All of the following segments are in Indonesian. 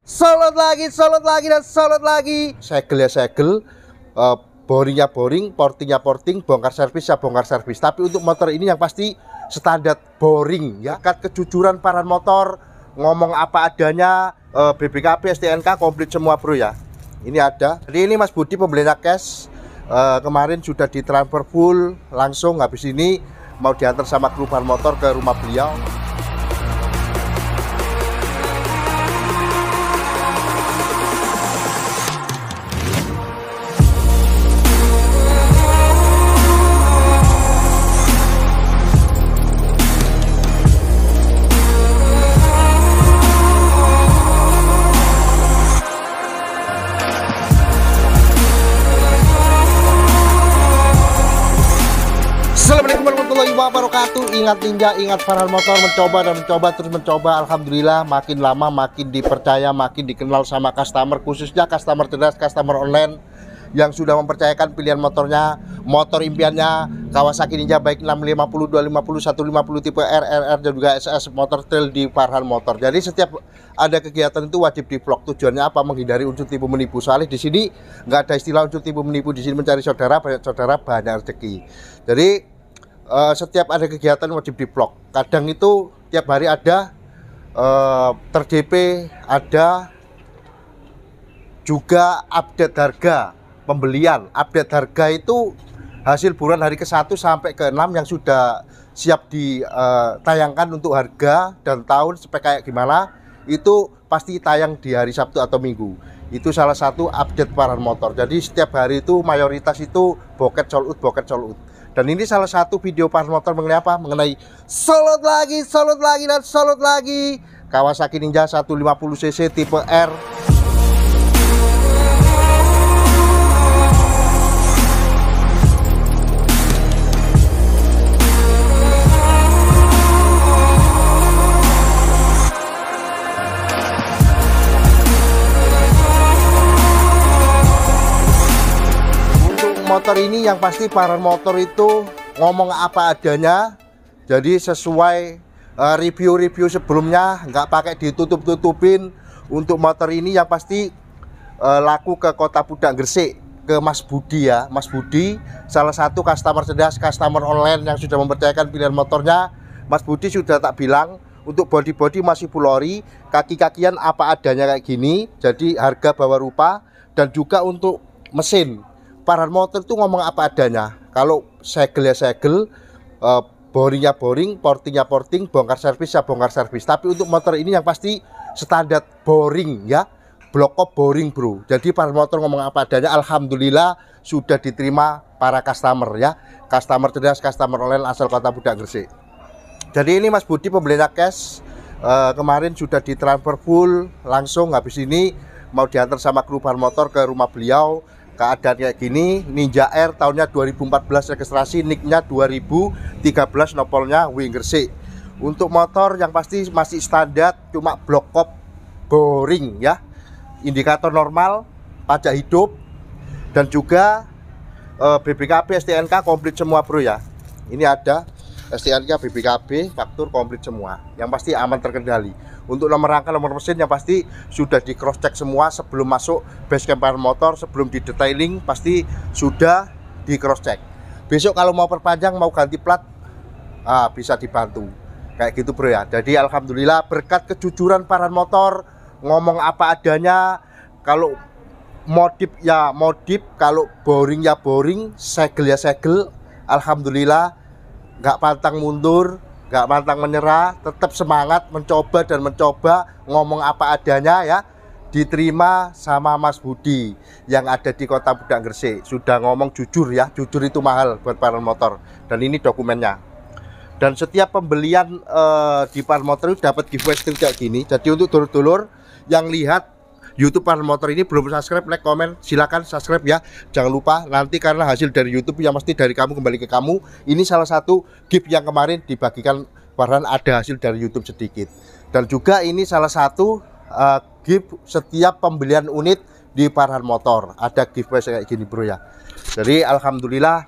Solot lagi dan solot lagi. Segel ya segel, boring ya boring, porting ya porting, bongkar servis ya bongkar servis. Tapi untuk motor ini yang pasti standar boring ya. Tingkat kejujuran para motor, ngomong apa adanya, BPKB, STNK komplit semua bro ya. Ini ada. Jadi ini Mas Budi pembelinya cash. Kemarin sudah ditransfer full, langsung habis ini mau diantar sama kru par motor ke rumah beliau. Assalamualaikum warahmatullahi wabarakatuh. Ingat ninja, ingat Farhan Motor, mencoba dan mencoba terus mencoba. Alhamdulillah makin lama makin dipercaya, makin dikenal sama customer, khususnya customer cerdas, customer online yang sudah mempercayakan pilihan motornya, motor impiannya Kawasaki Ninja baik 650, 250, 150 tipe R, RR dan juga SS motor trail di Farhan Motor. Jadi setiap ada kegiatan itu wajib di vlog. Tujuannya apa? Menghindari unsur tipu menipu. Soalnya di sini nggak ada istilah unsur tipu menipu. Di sini mencari saudara, banyak saudara, banyak rezeki. Jadi setiap ada kegiatan wajib di vlog. Kadang itu tiap hari ada ter-DP, ada juga update harga pembelian. Update harga itu hasil buruan hari ke-1 sampai ke-6 yang sudah siap ditayangkan untuk harga dan tahun spek kayak gimana, itu pasti tayang di hari Sabtu atau Minggu. Itu salah satu update Farhan Motor. Jadi setiap hari itu mayoritas itu boket sold out. Dan ini salah satu video Farhan Motor mengenai apa? Mengenai solot lagi dan solot lagi Kawasaki Ninja 150cc tipe R. Motor ini yang pasti Farhan Motor itu ngomong apa adanya. Jadi sesuai review-review sebelumnya, nggak pakai ditutup-tutupin. Untuk motor ini yang pasti laku ke Kota Pudak Gresik, ke Mas Budi ya. Mas Budi salah satu customer cerdas, customer online yang sudah mempercayakan pilihan motornya. Mas Budi sudah tak bilang untuk body-body masih full ori, kaki-kakian apa adanya kayak gini. Jadi harga bawa rupa. Dan juga untuk mesin Farhan Motor itu ngomong apa adanya. Kalau segel ya segel, boring ya boring, porting ya porting, bongkar servis ya bongkar servis. Tapi untuk motor ini yang pasti standar boring ya, block up boring bro. Jadi Farhan Motor ngomong apa adanya. Alhamdulillah sudah diterima para customer ya, customer cerdas, customer online asal Kota Pudak Gresik. Jadi ini Mas Budi pembelinya cash. Kemarin sudah ditransfer full, langsung habis ini mau diantar sama kru Farhan Motor ke rumah beliau. Keadaan kayak gini, Ninja R tahunnya 2014 registrasi, nicknya 2013, nopolnya W Gresik. Untuk motor yang pasti masih standar, cuma block up boring ya. Indikator normal, pajak hidup, dan juga BPKB, STNK komplit semua bro ya. Ini ada STNK, BPKB, faktur komplit semua. Yang pasti aman terkendali. Untuk nomor rangka, nomor mesin yang pasti sudah di cross check semua sebelum masuk base camp Farhan Motor, sebelum di detailing pasti sudah di cross check. Besok kalau mau perpanjang, mau ganti plat, bisa dibantu kayak gitu bro ya. Jadi alhamdulillah berkat kejujuran Farhan Motor, ngomong apa adanya. Kalau modif ya modif, kalau boring ya boring, segel ya segel. Alhamdulillah nggak pantang mundur, nggak pantang menyerah, tetap semangat mencoba dan mencoba, ngomong apa adanya ya. Diterima sama Mas Budi yang ada di Kota Pudak Gresik. Sudah ngomong jujur ya, jujur itu mahal buat Farhan Motor. Dan ini dokumennya. Dan setiap pembelian di Farhan Motor itu dapat giveaway steel kayak gini. Jadi untuk dulur-dulur yang lihat YouTube Farhan Motor ini belum subscribe, like, komen, silakan subscribe ya. Jangan lupa nanti karena hasil dari YouTube yang mesti dari kamu kembali ke kamu. Ini salah satu gift yang kemarin dibagikan Farhan, ada hasil dari YouTube sedikit. Dan juga ini salah satu gift setiap pembelian unit di Farhan Motor. Ada giveaway kayak gini bro ya. Jadi alhamdulillah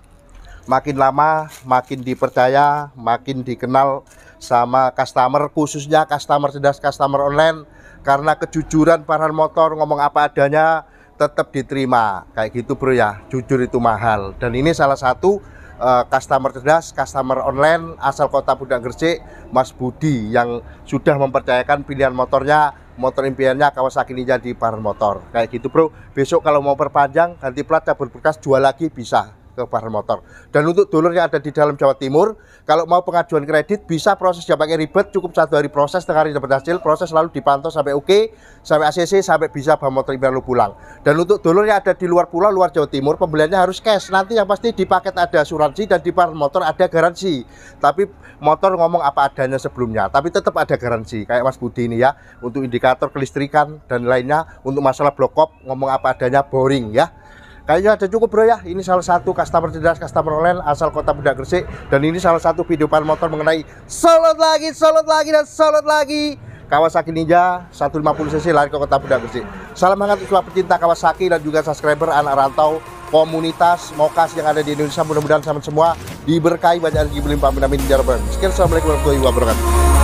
makin lama makin dipercaya, makin dikenal sama customer, khususnya customer cerdas, customer online karena kejujuran para motor, ngomong apa adanya tetap diterima kayak gitu bro ya. Jujur itu mahal, dan ini salah satu customer cerdas, customer online asal kota Pudak Gresik, Mas Budi, yang sudah mempercayakan pilihan motornya, motor impiannya Kawasaki Ninja di Baran Motor kayak gitu bro. Besok kalau mau perpanjang, ganti plat, cabur bekas, jual lagi bisa ke Baran Motor. Dan untuk dulur yang ada di dalam Jawa Timur, kalau mau pengajuan kredit bisa, proses jangan pakai ribet, cukup 1 hari proses, setengah hari dapat hasil. Proses selalu dipantau sampai oke, sampai ACC, sampai bisa bawa motor impian lu pulang. Dan untuk dulur yang ada di luar pulau, luar Jawa Timur, pembeliannya harus cash. Nanti yang pasti di paket ada asuransi, dan di Baran Motor ada garansi. Tapi motor ngomong apa adanya sebelumnya, tapi tetap ada garansi kayak Mas Budi ini ya, untuk indikator kelistrikan dan lainnya. Untuk masalah blokop ngomong apa adanya, boring ya. Kayaknya ada cukup bro ya. Ini salah satu customer cerdas, customer online asal kota Pudak Gresik. Dan ini salah satu video Baran Motor mengenai solot lagi, dan solot lagi Kawasaki Ninja 150cc lari ke kota Pudak Gresik. Salam hangat untuk pecinta Kawasaki dan juga subscriber, anak rantau, komunitas mokas yang ada di Indonesia. Mudah-mudahan sama semua diberkahi banyak rezeki berlimpah, amin, ya rabbal alamin. Sekian, assalamualaikum warahmatullahi wabarakatuh.